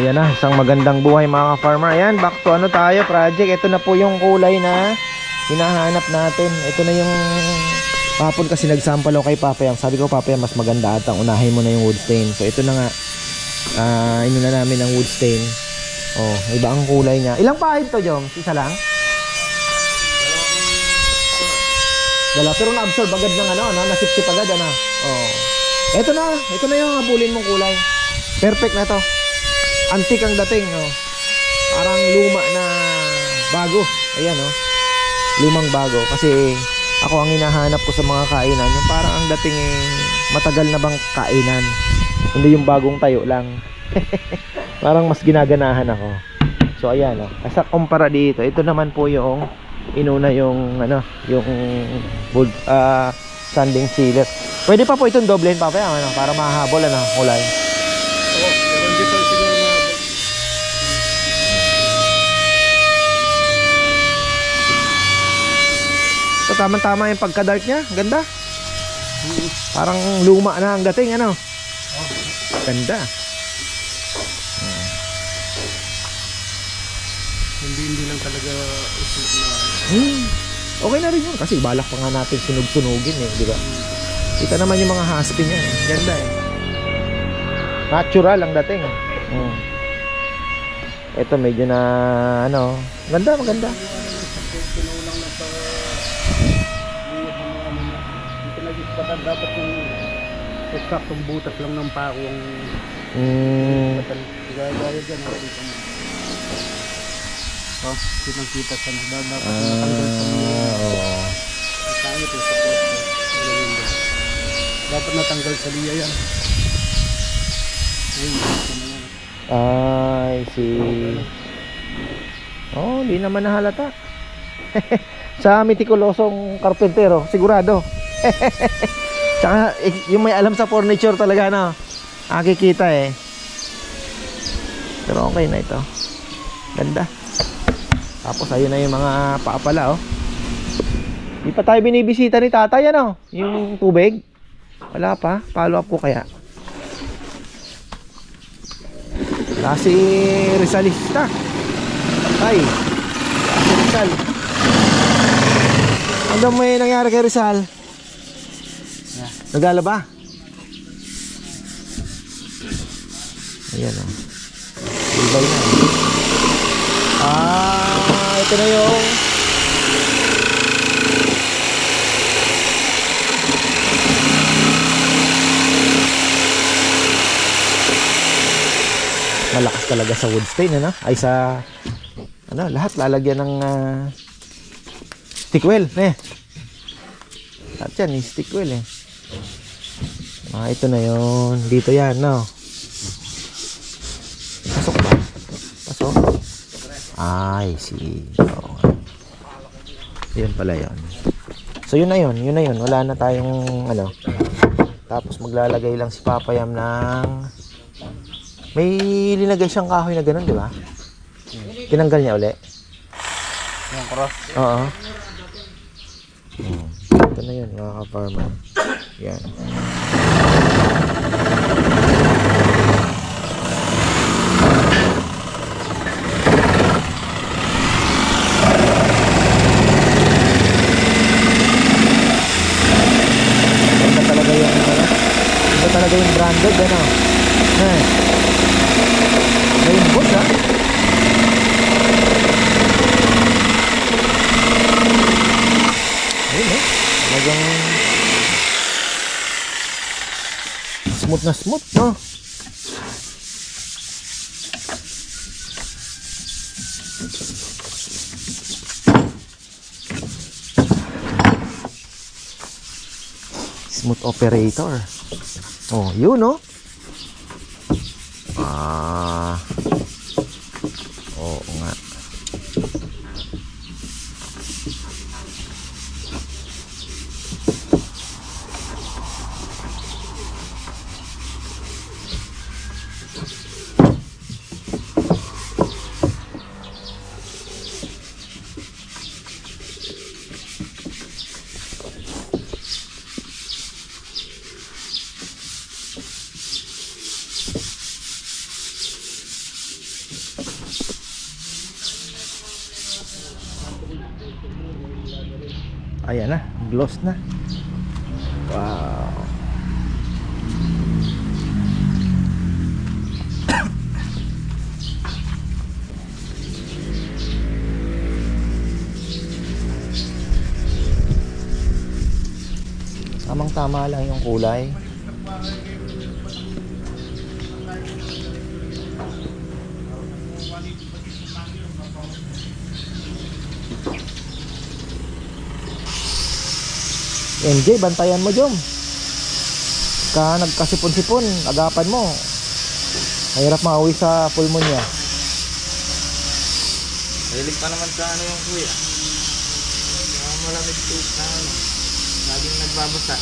Ayan na, isang magandang buhay mga ka-farmer. Ayan, back to ano tayo, project. Ito na po yung kulay na hinahanap natin. Ito na yung papon kasi nagsample ako kay Papayam. Sabi ko, Papayam, mas maganda atang unahin mo na yung wood stain. So ito na nga, inuna namin ang wood stain. Oh, iba ang kulay niya. Ilang pahid to, Joms? Isa lang? Dala, pero na-absorb agad ng ano, nasipsip agad, ano. Oh. Ito na yung habulin mong kulay. Perfect na to. Antique ang dating, oh. Parang luma na bago. Ayan, oh. Lumang bago. Kasi ako ang hinahanap ko sa mga kainan, yung parang ang dating matagal na bang kainan. Hindi yung bagong tayo lang. Parang mas ginaganahan ako. So ayan, oh. Sa kumpara dito, ito naman po yung inuna yung ano, yung sanding sealer. Pwede pa po itong doblehin pa pa, ano, para mahabol ano, kulay. Oo, pero hindi pa siguro mahabol. So tama-tama yung pagka-dark niya, ganda. Parang luma na ang dating, ano. Ganda. Hindi lang talaga usok na. Okay na rin yun kasi balak pa nga natin sunog-sunugin eh, di ba? Kita naman yung mga haspi niya eh. Ganda eh. Natural ang dating. Ito medyo na ano, ganda, maganda. Pinulang na sa yung pinag-ispatan dapat yung eksaktong butas lang ng pako ang gaya-gaya dyan. Oh, kitang-kita sa na dapat natanggal sa mga pangit yung sa poste. Dapat natanggal sa liya yan. I see. Oh, hindi naman nahalata. Sa metikulosong karpentero, sigurado. Tsaka yung may alam sa furniture talaga, no? Nakikita eh. Pero okay na ito. Ganda. Tapos ayun na yung mga paapala, oh. Di pa tayo binibisita ni tatay, ano? Yung tubig. Wala pa. Follow up ko kaya. Wala si Rizalista. Tay. Si Rizal. Ano may nangyari kay Rizal? Naglalaba? Ayan, oh. Ibay na. Ito na yung malakas talaga sa wood stain, ano? Ay sa ano, lahat lalagyan ng stick wheel, eh. Lahat yan, stick wheel, eh. Ito na yun. Dito yan, no? Pasok ba? Pasok? Ay, see. Oh. Yun pala yun. So yun na yun. Wala na tayong ano. Tapos maglalagay lang si Papayam ng may linagay siyang kahoy na ganun, di ba? Tinanggal niya uli. Yung cross. Oo. Ito na yun, mga ka-farmer. Yan. Talaga yung branded, ano? Rainbow siya. Ayun, eh. Talagang smooth na smooth, no? Smooth operator. Oh, yun, no? Oo nga. Ayan na, gloss na. Wow. Tamang tama lang yung kulay. MJ, bantayan mo Jom. Nagkasipon-sipon, agapan mo. Mahirap mauwi sa pulmonya. Mahilig pa naman sa ano yung kuya. Malamig tubig na ano. Laging nagbabasa.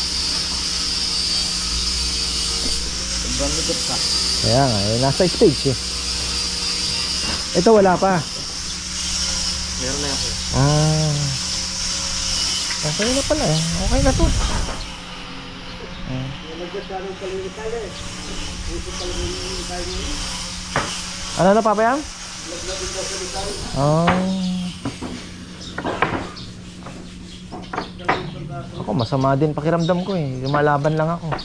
Sobrang likot pa. Kaya nga, nasa stage eh. Ito wala pa. Meron na ako. Okay na pala eh. Okay na to. Ano na pabayang? Ako masama din pakiramdam ko eh. Lumalaban lang ako.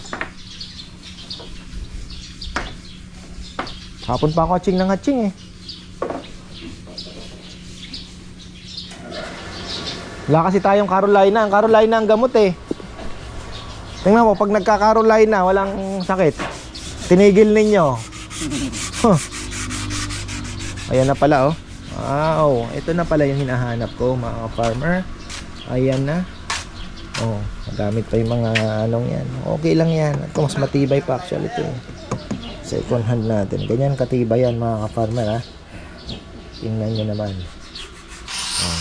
Hapon pa ako hatching ng hatching eh. Wala kasi tayong Carolina. Ang Carolina ang gamot eh. Tingnan mo, pag nagka-Carolina, walang sakit. Tinigil ninyo. Ayan na pala oh. Wow, ito na pala yung hinahanap ko mga farmer. Ayan na. Oh, magamit pa yung mga anong yan. Okay lang yan. Ito mas matibay pa actually ito eh. Second hand natin. Ganyan katibay yan mga farmer ha. Tingnan nyo naman. Oh.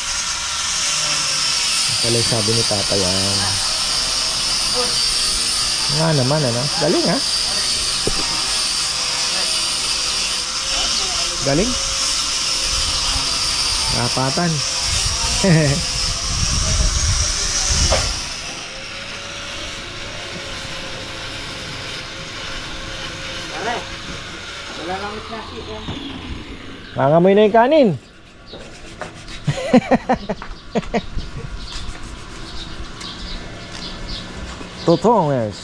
Pala yung sabi ni Tata yan. Nga naman ano. Galing ha. Galing. Napatan. Pare, wala nang nasi ka. Nangamoy na yung kanin. Totonges.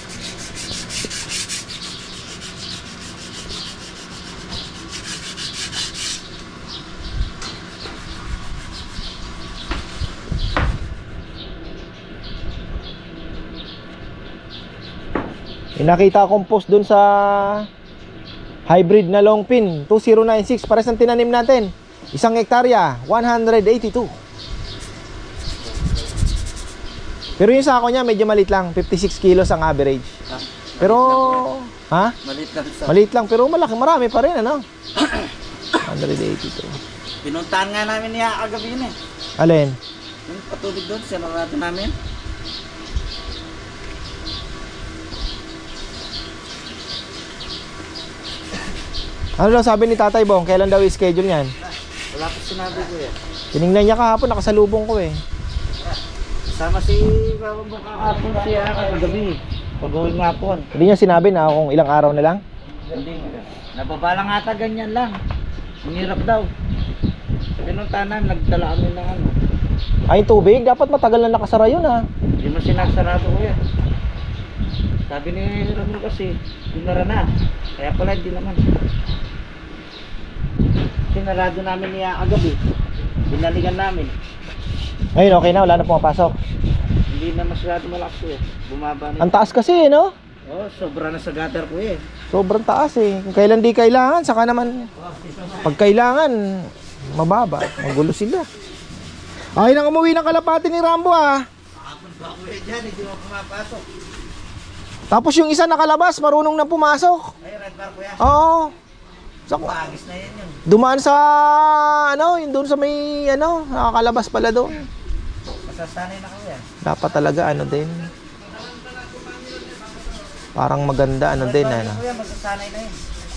Nakita akong post dun sa hybrid na long pin 2096, pares ng tinanim natin. 1 hektarya, 182. Pero yung sako niya medyo maliit lang, 56 kilos ang average. Pero ha? Maliit lang sa. Maliit lang pero malaki, marami pa rin ano. 182. Pinuntahan nga namin niya kagabi yun eh. Alin? Yung patubig doon, sinarado namin. Ano daw sabi ni Tatay Bong? Kailan daw i-schedule niyan? Wala pa sinabi ko eh. Tiningnan niya kahapon, nakasalubong ko eh. Sama si Babang kakapon siya kagabi. Pag-uwi nga po. Hindi niya sinabi na kung ilang araw na lang? Hindi. Nababalang ata ganyan lang. Ang hirap daw. Pinuntahan namin, nagdala kami ng ano. Ay, tubig? Dapat matagal na nakasara yun ha. Hindi mo sinasarado ko yan. Sabi ni Ramon kasi, dinara na. Kaya pala hindi naman. Sinarado namin niya kagabi. Binalikan namin. Ngayon okay na, wala na pumapasok. Hindi na masyado malakas eh. Bumaba na. Ang taas kasi no? Oh, sobra na sa gutter ko eh. Sobrang taas eh. Kung kailan di kailangan, saka naman pag kailangan, mababa. Magulo sila. Ay nang umuwi ng kalapati ni Rambo ah. Kahapon pa ako eh dyan, hindi mo pumapasok. Tapos yung isa nakalabas, marunong na pumasok. Ay, red bar ko yan. Oo. Pagis na yan yun. Dumaan sa ano, yung doon sa may ano, nakakalabas pala doon. Masasanay na ako yan. Dapat talaga ano din. Parang maganda ano din ano. Kuya, masasanay na yun.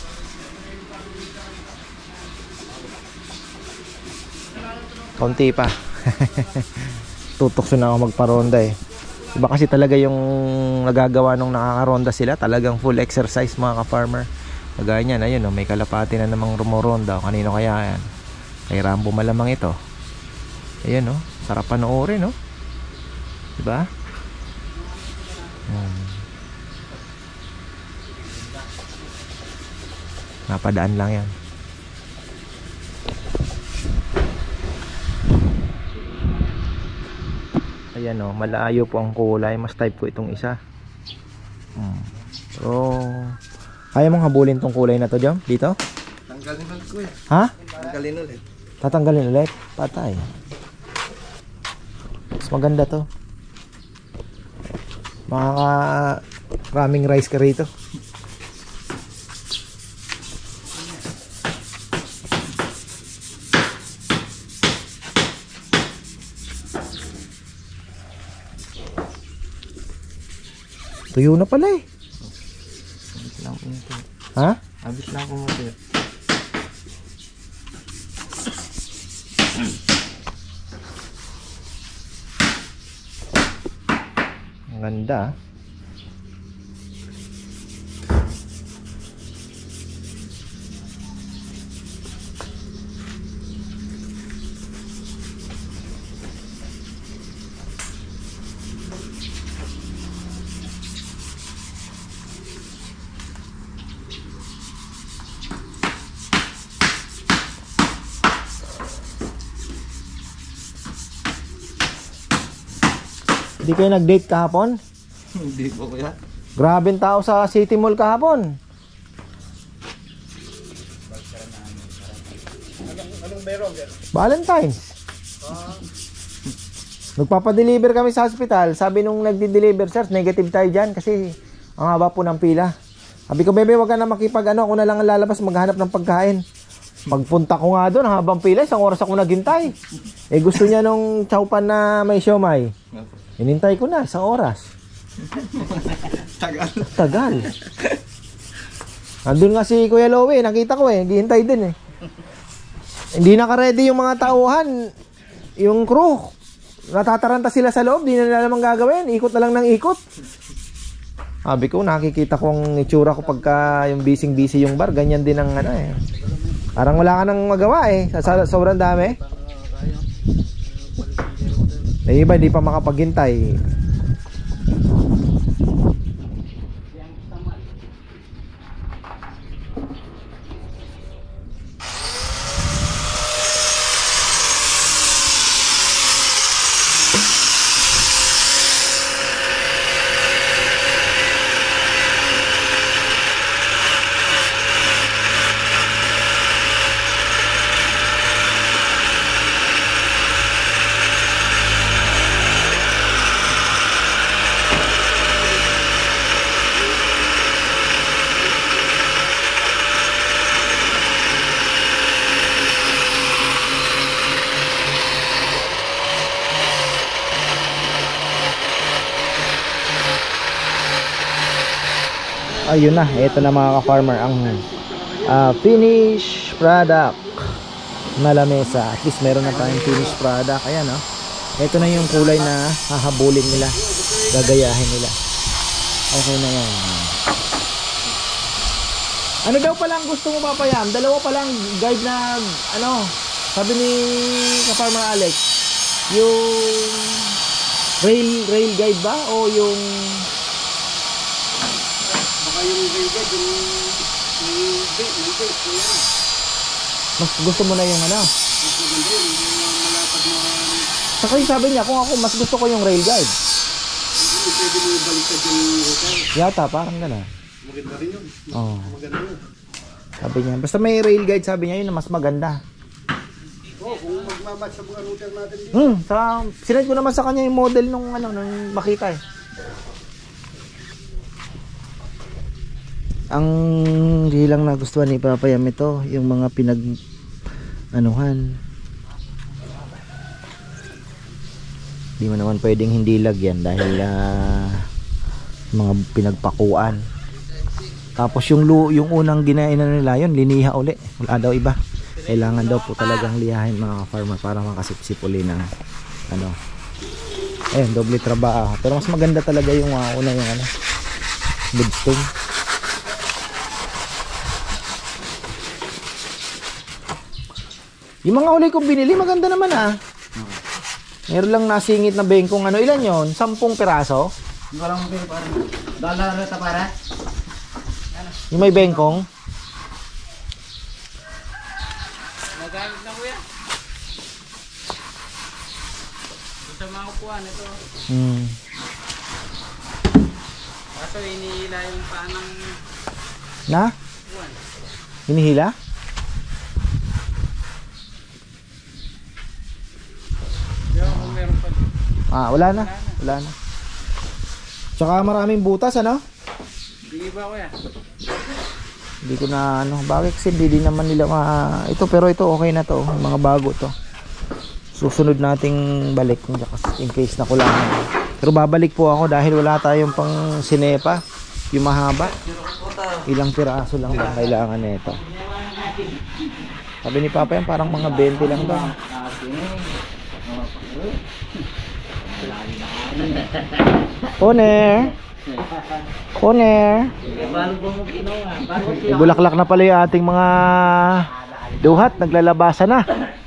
Kaunti pa. Tutok na ako magparonda eh. Iba kasi talaga yung nagagawa nung nakakaronda sila. Talagang full exercise mga ka-farmer. Kagaya niyan, ayun oh, may kalapati na namang rumoronda. Kanino kaya yan? Kay Rambo malamang ito. Ayan oh, sarap panoorin oh. Diba? Napadaan lang yan. Ayan o, malayo po ang kulay. Mas type ko itong isa. So, kaya mong habulin tong kulay na to, Jom? Dito? Tanggalin ulit ko eh. Ha? Tanggalin ulit. Tatanggalin ulit? Patay. Mas maganda to. Maraming rice ka rito. Tuyo na pala eh. Abis lang ko ito. Ha? Abis lang ko ito. Ang ganda. Hindi kayo nag-date kahapon? Hindi po kuya. Grabing tao sa City Mall kahapon. Anong meron? Valentine's. Nagpapadeliver kami sa hospital. Sabi nung nagdi-deliver, sir, negative tayo dyan kasi ang haba po ng pila. Sabi ko, bebe, wag ka na makipag ako na lang ang lalabas maghanap ng pagkain. Pagpunta ko nga doon, ang habang pila, 1 oras ako naghintay. Eh gusto niya nung chowpan na may siomay. Hinintay ko na, 1 oras. Tagal. Tagal. Andun nga si Kuya Lowe, nakita ko eh, hihintay din eh. Hindi naka-ready yung mga tauhan, yung crew. Natataranta sila sa loob, di na nila naman gagawin. Ikot na lang ng ikot. Sabi ko, nakikita ko ang itsura ko pagka yung busy yung bar. Ganyan din ang ano eh. Parang wala ka nang magawa eh. Sobrang dami. May iba, di pa makapaghintay. Ayun na, ito na mga ka-farmer ang finished product na lamesa. At least meron na tayong finished product. Ayan o. Ito na yung kulay na hahabulin nila. Gagayahin nila. Okay na yan. Ano daw palang gusto mo papayam? Dalawa palang guide na ano, sabi ni ka-farmer Alex, yung rail guide ba? O yung Yung gilgid, yung gilgid. mas gusto mo na yung ano? Saka yung sabi niya, kung ako mas gusto ko yung rail guide. Hindi pwede mo baliktad yung hotel. Yata, parang gano'n. Maganda rin yun. Oo. Maganda yun. Sabi niya, basta may rail guide, sabi niya, yun na mas maganda. Oo, kung magmamatch sa mga router natin dito. Sinend ko naman sa kanya yung model nung ano, nung makita eh. Ang di lang nagustuhan ni Papayam ito, yung mga pinag-anuhan. Di mo naman pwedeng hindi lagyan dahil mga pinagpakuan. Tapos yung unang ginainan nila yun, liniha uli. Wala daw iba. Kailangan daw po talagang lihahin mga farmer para makasipsip uli ng ano. Ayun, doble trabaho. Pero mas maganda talaga yung una yung ano, midstone. Yung mga uli kong binili, maganda naman ah. Meron lang nasingit na bengkong ano. Ilan yon? 10 piraso? Walang pera para. Dollar reta para. Yung may bengkong? Nagamit na kuya. Gusto mga kupuan ito. Hmm. Kaso inihila yung panang Na? kupuan. Hinihila? Pero kung meron pa. Wala na. Wala na. Tsaka maraming butas, ano? Hindi ba kuya? Hindi ko na ano. Bakit kasi hindi din naman nila ito, pero ito okay na to. Mga bago to. Susunod nating balik in case na kulangan. Pero babalik po ako dahil wala tayong pang sinepa. Yung mahaba. Ilang piraso lang ang kailangan nito. Sabi ni Papa yan, parang mga 20 lang daw. Poner! Poner! Bulaklak na pala yung ating mga duhat. Naglalabasan na.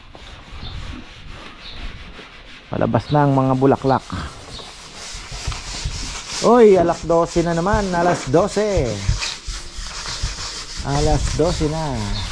Palabas na ang mga bulaklak. Uy, alas 12 na naman. Alas 12. Alas 12 na.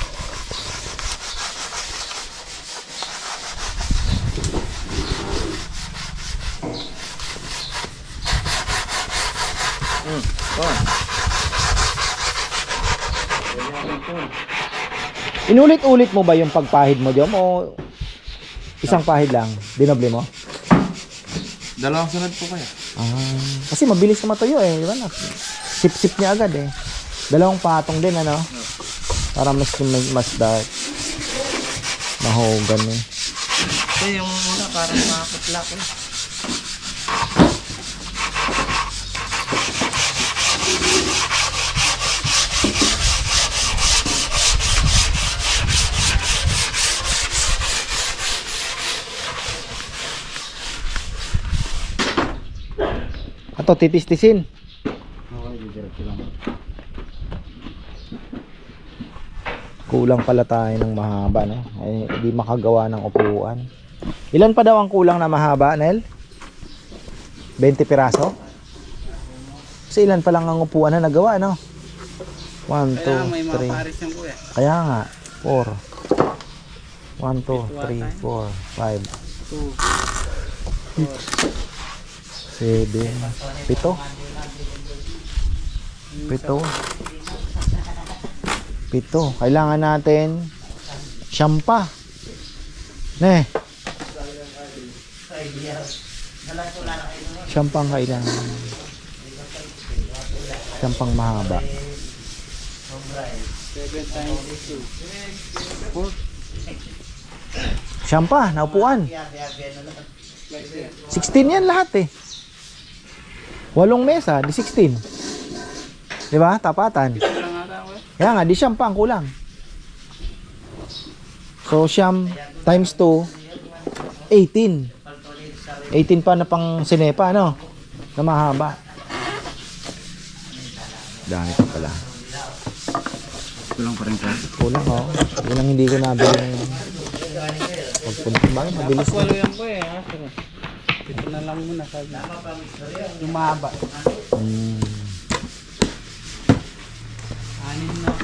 Inulit-ulit mo ba yung pagpahid mo, Jom? O isang pahid lang? Dinoble mo? Dalawang sunod po kaya. Kasi mabilis na matuyo eh, di ba na? Sip-sip niya agad eh. Dalawang patong din, ano? Para mas dark. Mahogan eh. Ito yung muna parang makaputlak eh. Ato, titis-tisin. Okay, diretso lang. Kulang pala tayo ng mahaba, no? Ay, hindi makagawa ng upuan. Ilan pa daw ang kulang na mahaba, Nel? 20 piraso? Kasi ilan pa lang ang upuan na nagawa, no? 1, 2, Kaya may mga 3. pares yung kuya. Kaya nga, 4. 1, 2, 3, 4, 5, 2, 7, 7. 7. Kailangan natin siyampa. Ne. Siyampang kailangan. Siyampang mahaba. 7 times 2. Siyampa, naupuan. 16 yan lahat eh. 8 mesa, di 16. Di ba? Tapatan. Lang ata kuya. Kaya nga, di siyam pa ang kulang. So, siyam times 2, 18. 18 pa na pang sinepa, no? Na mahaba. Dahil pa pala. Kulang pa rin po. Kulang, oh. Yun ang hindi ko nabili. Pagpunta, bakit mabilis na? Walo yan kuya. Ito na lang muna sabi. Yung mahaba. Anin na.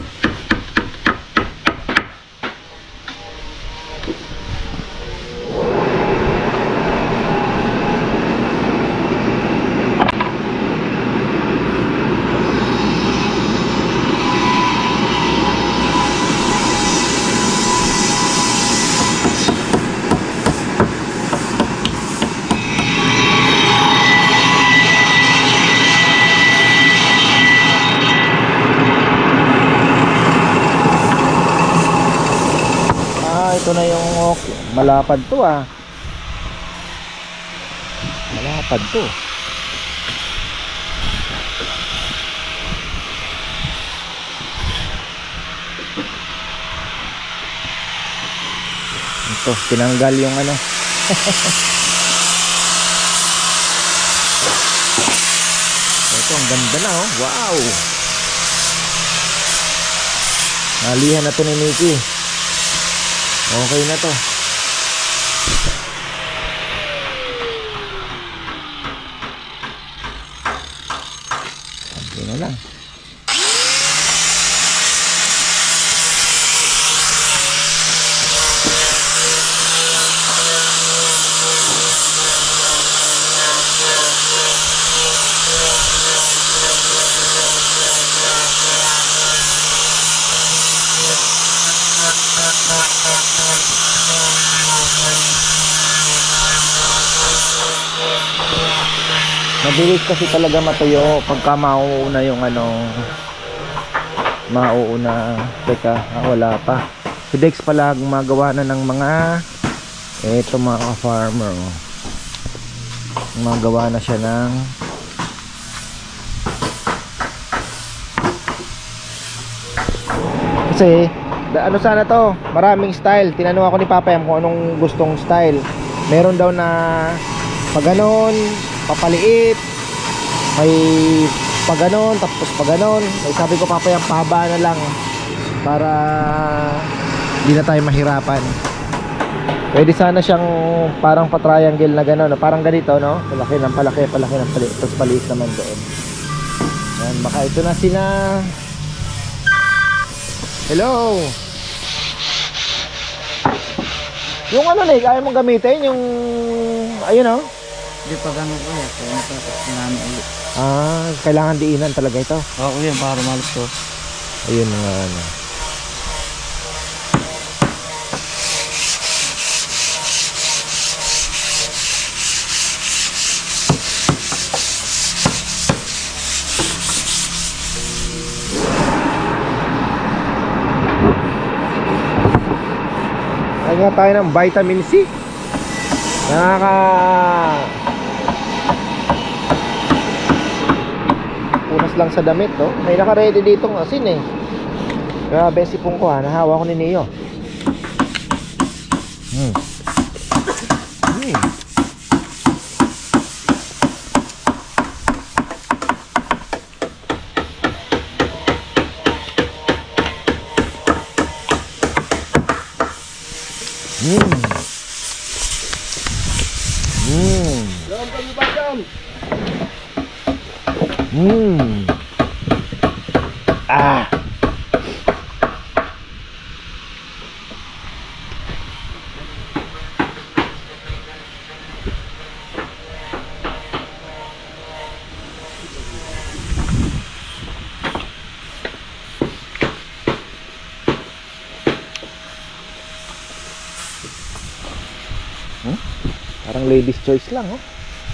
Ito na yung malapad to ah. Malapad to. Ito, tinanggal yung ano. Ito, ang ganda na oh. Wow. Nalihan na to ni Mickey. Okay na to. Yun na lang. Mabilis kasi talaga matuyo pagka mauuna yung ano, mauuna. Teka, wala pa. Si Dex pala gumagawa na ng mga eto mga ka-farmer, oh. Gumagawa na siya ng kasi ano sana to, maraming style. Tinanong ako ni Papa Yam kung anong gustong style. Meron daw na pag ganon, papaliit, may pag ganon, tapos pag ganon. Ay, sabi ko Papa Yam, pahaba na lang para hindi na tayo mahirapan. Pwede sana siyang parang pa-triangle na gano'n, parang ganito, no? Palaki ng palaki, palaki ng paliit, tapos paliit naman doon. Yan, baka ito na sina. Hello. Yung ano na, ayaw mong gamitin yung ayun, no? Hindi pa gano'n ko yan. Kaya namin ulit. Kailangan diinan talaga ito. Oo yan, para malis ko. Ayun nga, ano. Nga tayo ng vitamin C. Punas lang sa damit, no? May naka-ready ditong asin eh. Grabe si Pungko, ha. Nahawa ko ni Neo. Parang ladies choice lang, oh.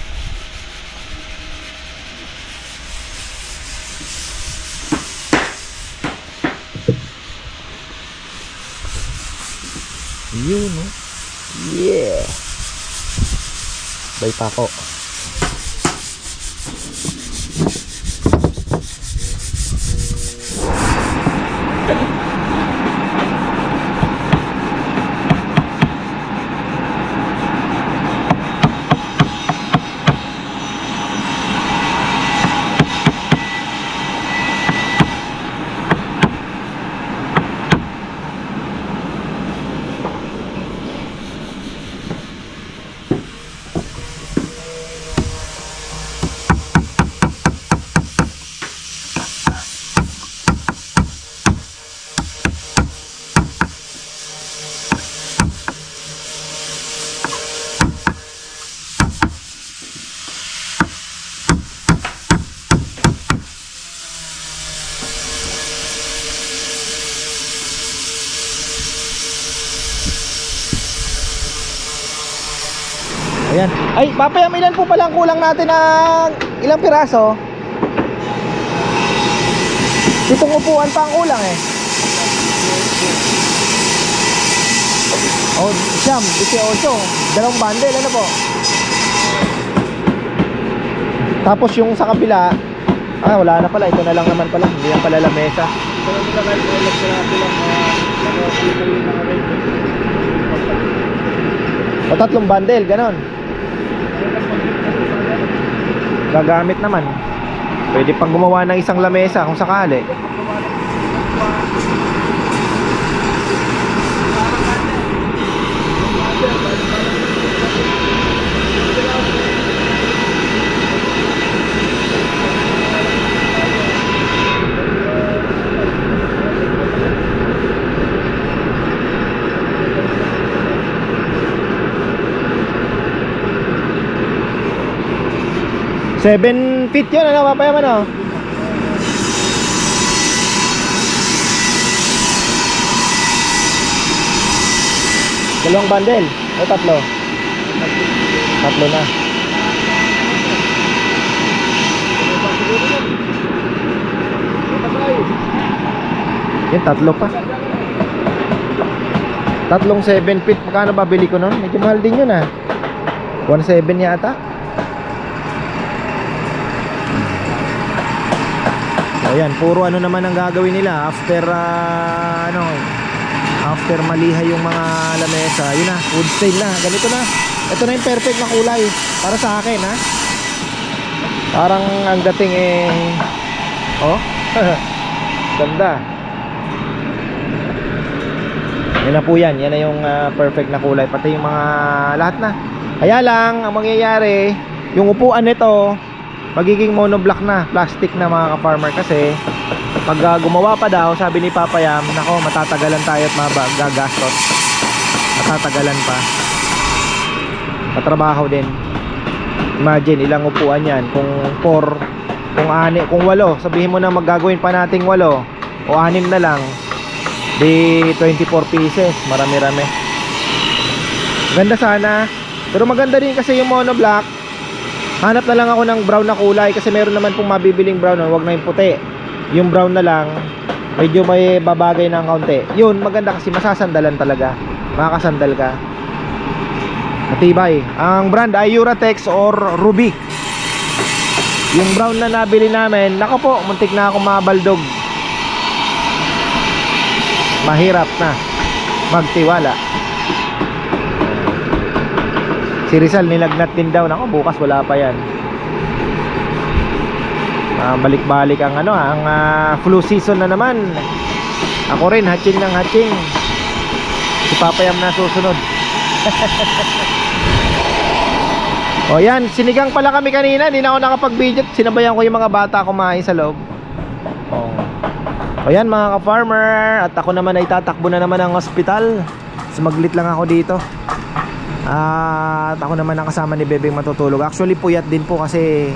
Yun, oh. Yeah. Bay pa ako. Ayan. Ay, Papa Yam, ilan po pala ang kulang natin ng ilang piraso? 7 upuan pa ang kulang eh. Oh, siyam, 18. 2 bundle, ano po? Tapos yung sa kabila, wala na pala. Ito na lang naman pala. Hindi na pala lamesa. O 3 bundle, ganon. Gagamit naman. Pwede pang gumawa ng isang lamesa kung sakali. 7 feet yun, ano, papayam, ano? Dalawang bundle o tatlo? Tatlo na. Yan, tatlo pa. Tatlong 7 feet. Magkano ba bili ko nun? Medyo mahal din yun, ah. 1.7 yata. Ayan, puro ano naman ang gagawin nila after after maliha yung mga lamesa. Yun na, wood stain na. Ganito na. Ito na yung perfect na kulay para sa akin, ha. Parang ang dating oh. Ganda. Yan na po yan. Yan na yung perfect na kulay. Pati yung mga lahat na. Kaya lang, ang mangyayari, yung upuan nito magiging monoblock na, plastic na mga ka-farmer. Kasi pag gumawa pa daw, sabi ni Papa Yam, nako, matatagalan tayo at magagastos. Matatagalan pa. Matrabaho din. Imagine ilang upuan yan. Kung 4, kung 6, kung 8, sabihin mo na maggagawin pa nating 8 o 6 na lang, di 24 pieces. Marami-rami. Ganda sana. Pero maganda din kasi yung monoblock. Hanap na lang ako ng brown na kulay. Kasi meron naman pong mabibiling brown. Huwag na yung puti. Yung brown na lang, medyo may babagay ng kaunti. Yun, maganda kasi masasandalan talaga. Makakasandal ka. Matibay. Ang brand ay Uratex or Ruby. Yung brown na nabili namin, nako po, muntik na akong mabaldog. Mahirap na magtiwala. Si Rizal nilagnat din daw. Nako, bukas wala pa yan. Balik-balik ang ang flu season na naman. Ako rin, hatching ng hatching. Si Papa Yam na susunod. O yan, sinigang pala kami kanina. Hindi na ako nakapag-video. Sinabayan ko yung mga bata kumain sa loob. O yan mga ka-farmer. At ako naman ay tatakbo na naman ang hospital. Sumaglit lang ako dito. At ako naman ang kasama ni Bebeng matutulog. Actually puyat din po kasi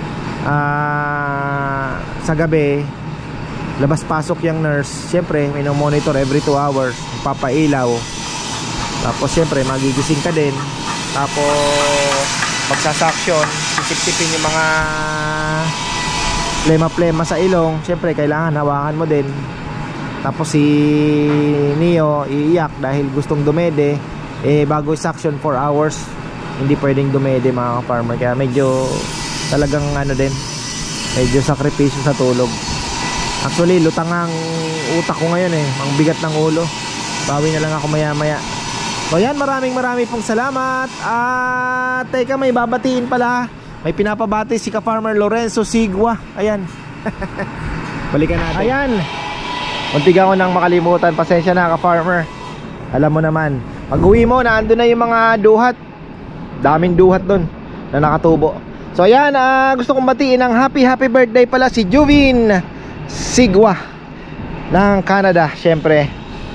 sa gabi labas-pasok yung nurse. Siyempre may monitor every 2 hours. Papailaw. Tapos siyempre magigising ka din. Tapos magsasuction, sisip-sipin yung mga plema-plema sa ilong. Siyempre kailangan hawakan mo din. Tapos si Neo iiyak dahil gustong dumede. Bago suction 4 hours hindi pwedeng dumede mga farmer. Kaya medyo talagang din, medyo sakripisyo sa tulog. Actually lutang ang utak ko ngayon ang bigat ng ulo. Bawi na lang ako maya maya. So yan, maraming pong salamat. At teka, may babatiin pala. May pinapabati si ka-farmer Lorenzo Sigua. Ayan. Balikan natin. Ayan, muntik ako nang makalimutan. Pasensya na ka-farmer. Alam mo naman, pag uwi mo, naandun na yung mga duhat. Daming duhat dun na nakatubo. So ayan, gusto kong batiin ng happy birthday pala si Juvin Sigua ng Canada, syempre.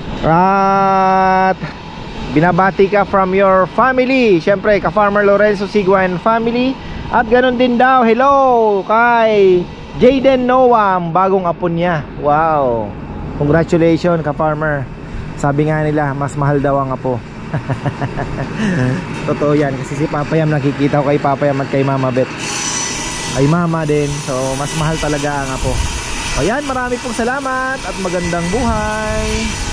At binabati ka from your family, syempre ka-farmer Lorenzo Sigua and family. At ganun din daw, hello kay Jaden Noah, bagong apo niya. Wow, congratulations ka-farmer. Sabi nga nila, mas mahal daw ang apo. Totoo yan, kasi si Papa Yam, nakikita ko kay Papa Yam at kay Mama Bet, ay mama din. So mas mahal talaga ang apo. Ayan, marami pong salamat at magandang buhay.